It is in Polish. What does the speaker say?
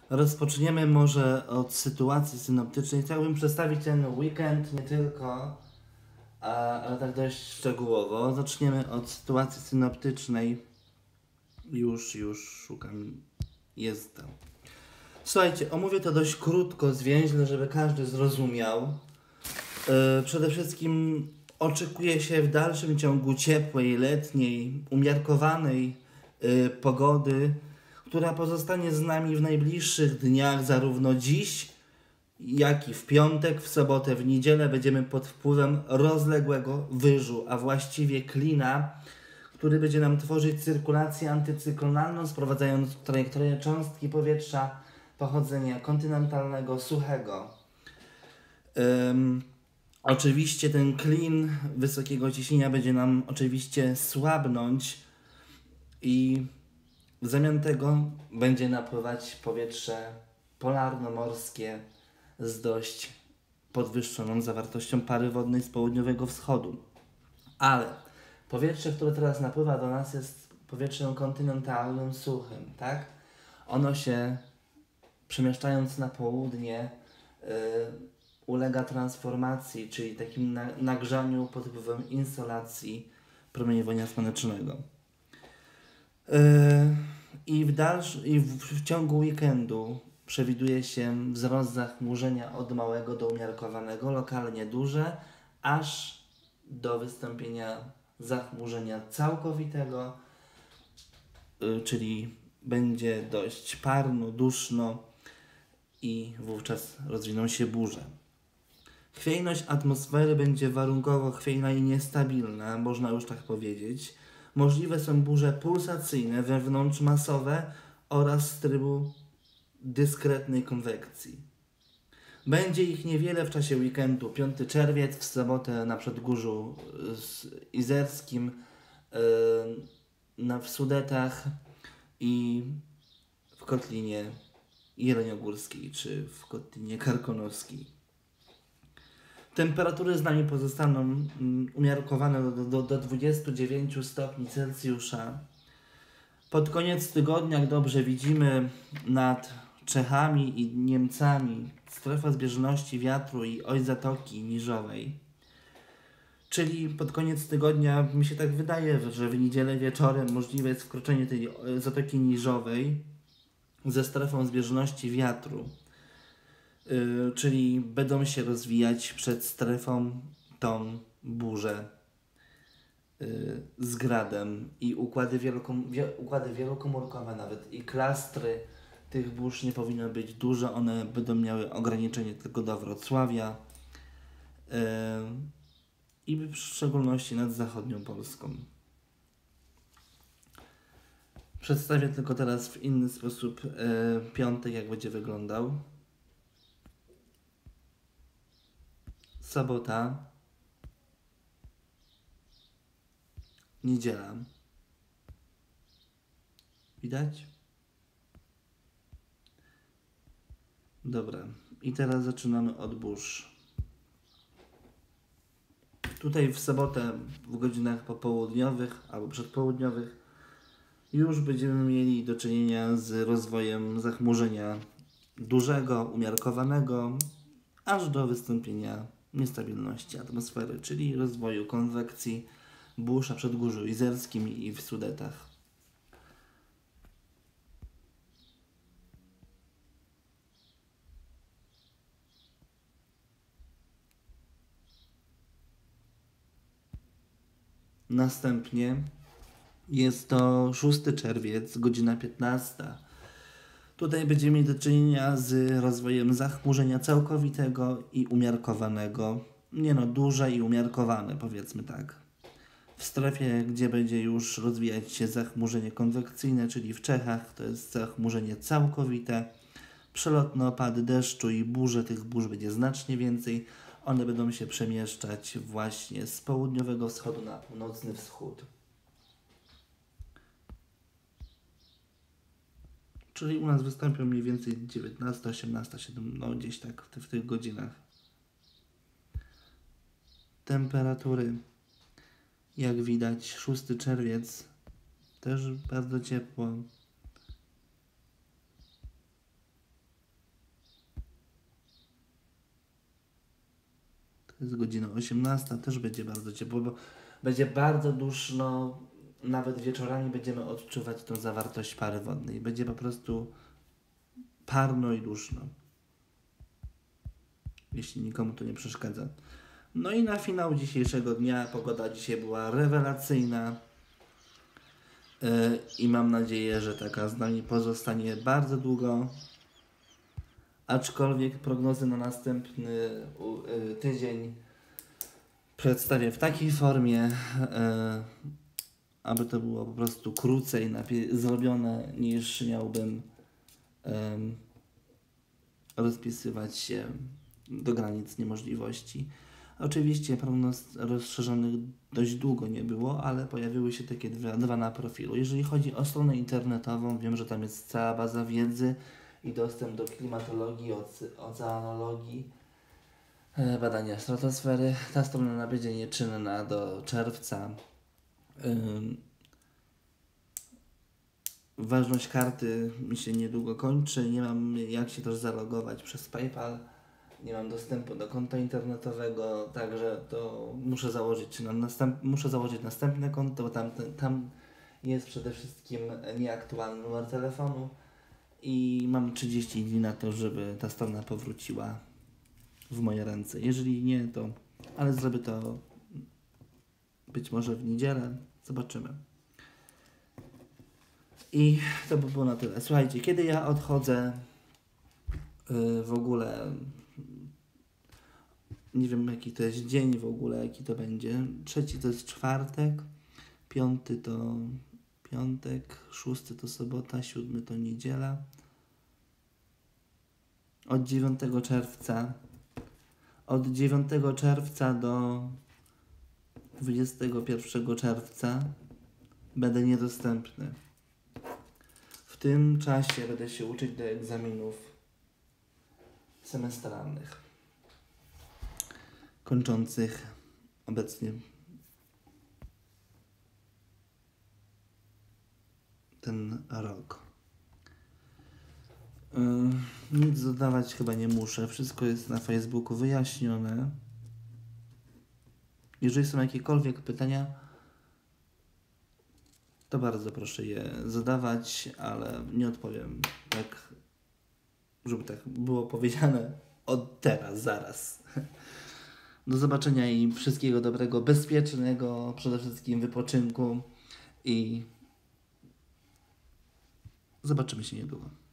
Rozpoczniemy może od sytuacji synoptycznej. Chciałbym przedstawić ten weekend nie tylko, ale tak dość szczegółowo. Zaczniemy od sytuacji synoptycznej. Już szukam. Jest tam. Słuchajcie, omówię to dość krótko, zwięźle, żeby każdy zrozumiał. Przede wszystkim oczekuje się w dalszym ciągu ciepłej, letniej, umiarkowanej pogody, która pozostanie z nami w najbliższych dniach, zarówno dziś, jak i w piątek, w sobotę, w niedzielę. Będziemy pod wpływem rozległego wyżu, a właściwie klina, który będzie nam tworzyć cyrkulację antycyklonalną, sprowadzając trajektorię cząstki powietrza pochodzenia kontynentalnego, suchego. Oczywiście ten klin wysokiego ciśnienia będzie nam oczywiście słabnąć i w zamian tego będzie napływać powietrze polarno-morskie z dość podwyższoną zawartością pary wodnej z południowego wschodu. Ale powietrze, które teraz napływa do nas, jest powietrzem kontynentalnym, suchym, tak? Ono się, przemieszczając na południe, ulega transformacji, czyli takim nagrzaniu pod wpływem insolacji promieniowania słonecznego. I w ciągu weekendu przewiduje się wzrost zachmurzenia od małego do umiarkowanego, lokalnie duże, aż do wystąpienia zachmurzenia całkowitego, czyli będzie dość parno, duszno i wówczas rozwiną się burze. Chwiejność atmosfery będzie warunkowo chwiejna i niestabilna, można już tak powiedzieć. Możliwe są burze pulsacyjne, wewnątrzmasowe oraz z trybu dyskretnej konwekcji. Będzie ich niewiele w czasie weekendu. 5 czerwiec, w sobotę na Przedgórzu Izerskim, w Sudetach i w Kotlinie Jeleniogórskiej czy w Kotlinie Karkonoskiej. Temperatury z nami pozostaną umiarkowane do 29 stopni Celsjusza. Pod koniec tygodnia, jak dobrze widzimy, nad Czechami i Niemcami strefa zbieżności wiatru i oś Zatoki Niżowej. Czyli pod koniec tygodnia, mi się tak wydaje, że w niedzielę wieczorem możliwe jest wkroczenie tej Zatoki Niżowej ze strefą zbieżności wiatru. Czyli będą się rozwijać przed strefą tą burzę z gradem i układy wielokomórkowe nawet i klastry tych burz nie powinno być dużo, one będą miały ograniczenie tylko do Wrocławia i w szczególności nad zachodnią Polską. Przedstawię tylko teraz w inny sposób piątek, jak będzie wyglądał. Sobota, niedziela. Widać? Dobra. I teraz zaczynamy od burz. Tutaj w sobotę w godzinach popołudniowych albo przedpołudniowych już będziemy mieli do czynienia z rozwojem zachmurzenia dużego, umiarkowanego, aż do wystąpienia niestabilności atmosfery, czyli rozwoju konwekcji burz na Przedgórzu Izerskim i w Sudetach. Następnie jest to 6 czerwiec, godzina 15. Tutaj będziemy mieli do czynienia z rozwojem zachmurzenia całkowitego i umiarkowanego. Duże i umiarkowane, powiedzmy tak. W strefie, gdzie będzie już rozwijać się zachmurzenie konwekcyjne, czyli w Czechach, to jest zachmurzenie całkowite. Przelotne opady deszczu i burze, tych burz będzie znacznie więcej. One będą się przemieszczać właśnie z południowego wschodu na północny wschód. Czyli u nas wystąpią mniej więcej 19, 18, 17, gdzieś tak w tych godzinach. Temperatury, jak widać, 6 czerwiec, też bardzo ciepło. To jest godzina 18, też będzie bardzo ciepło, bo będzie bardzo duszno, nawet wieczorami będziemy odczuwać tą zawartość pary wodnej. Będzie po prostu parno i duszno, jeśli nikomu to nie przeszkadza. No i na finał dzisiejszego dnia pogoda dzisiaj była rewelacyjna i mam nadzieję, że taka z nami pozostanie bardzo długo. Aczkolwiek prognozy na następny tydzień przedstawię w takiej formie, aby to było po prostu krócej zrobione, niż miałbym rozpisywać się do granic niemożliwości. Oczywiście prognoz rozszerzonych dość długo nie było, ale pojawiły się takie dwa na profilu. Jeżeli chodzi o stronę internetową, wiem, że tam jest cała baza wiedzy i dostęp do klimatologii, oceanologii, badania stratosfery. Ta strona będzie nieczynna do czerwca. Ważność karty mi się niedługo kończy. Nie mam jak się też zalogować przez PayPal. Nie mam dostępu do konta internetowego, także to muszę założyć następne konto, bo tam jest przede wszystkim nieaktualny numer telefonu i mam 30 dni na to, żeby ta strona powróciła w moje ręce. Jeżeli nie, to... ale zrobię to być może w niedzielę. Zobaczymy. I to by było na tyle. Słuchajcie, kiedy ja odchodzę w ogóle... Nie wiem, jaki to jest dzień w ogóle, jaki to będzie. 3 to jest czwartek, 5 to piątek, 6 to sobota, 7 to niedziela. Od 9 czerwca do 21 czerwca będę niedostępny. W tym czasie będę się uczyć do egzaminów semestralnych, kończących obecnie ten rok. Nic dodawać chyba nie muszę. Wszystko jest na Facebooku wyjaśnione. Jeżeli są jakiekolwiek pytania, to bardzo proszę je zadawać, ale nie odpowiem tak, żeby tak było powiedziane od teraz, zaraz. Do zobaczenia i wszystkiego dobrego, bezpiecznego, przede wszystkim wypoczynku i zobaczymy się niedługo.